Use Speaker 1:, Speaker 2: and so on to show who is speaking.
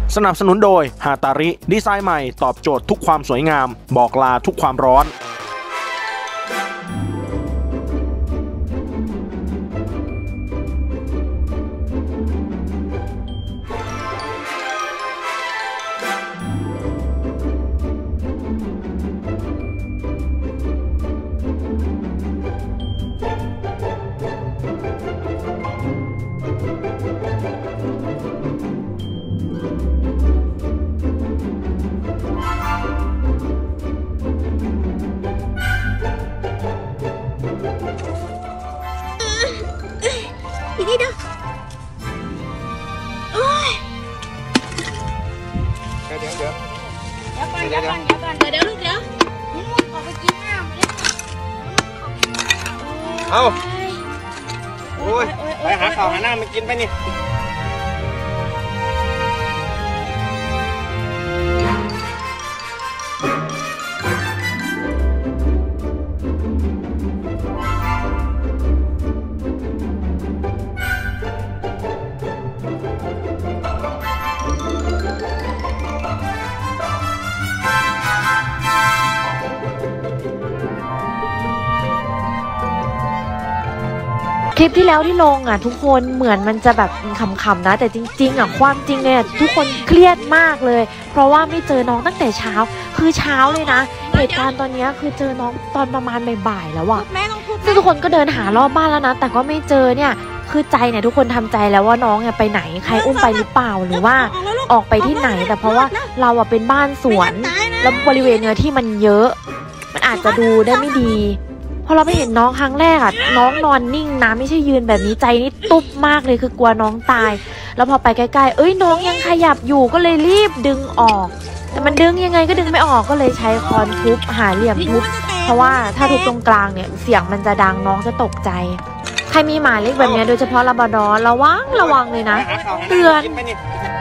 Speaker 1: สนับสนุนโดยฮาตาริดีไซน์ใหม่ตอบโจทย์ทุกความสวยงามบอกลาทุกความร้อน
Speaker 2: อีกนิดเดียวโอ้ยเดี๋ยวลูกเดี๋ยวขอไปกินน้ำเลย
Speaker 3: เอาโอ้ยไปหาข้าวหาน้ำมากินไปนี่
Speaker 4: คลิปที่แล้วที่ลงอ่ะทุกคนเหมือนมันจะแบบขำๆนะแต่จริงๆอ่ะความจริงเนี่ยทุกคนเครียดมากเลยเพราะว่าไม่เจอน้องตั้งแต่เช้าคือเช้าเลยนะเหตุการณ์ตอนนี้คือเจอน้องตอนประมาณบ่ายๆแล้วอ่ะซึ่งทุกคนก็เดินหารอบบ้านแล้วนะแต่ก็ไม่เจอเนี่ยคือใจเนี่ยทุกคนทำใจแล้วว่าน้องเนี่ยไปไหนใครอุ้มไปหรือเปล่าหรือว่าออกไปที่ไหนแต่เพราะว่าเราอ่ะเป็นบ้านสวนแล้วบริเวณเนื้อที่มันเยอะมันอาจจะดูได้ไม่ดีพอเราไปเห็นน้องครั้งแรกอ่ะน้องนอนนิ่งนะไม่ใช่ยืนแบบนี้ใจนี่ตุ๊บมากเลยคือกลัวน้องตายแล้วพอไปใกล้ๆเอ้ยน้องยังขยับอยู่ก็เลยรีบดึงออกแต่มันดึงยังไงก็ดึงไม่ออกก็เลยใช้ค้อนทุบหาเหลี่ยมทุบเพราะว่าถ้าทุบตรงกลางเนี่ยเสียงมันจะดังน้องจะตกใจใครมีหมาเล็กแบบนี้โดยเฉพาะลาบราดอร์ระวังเลยนะเตือน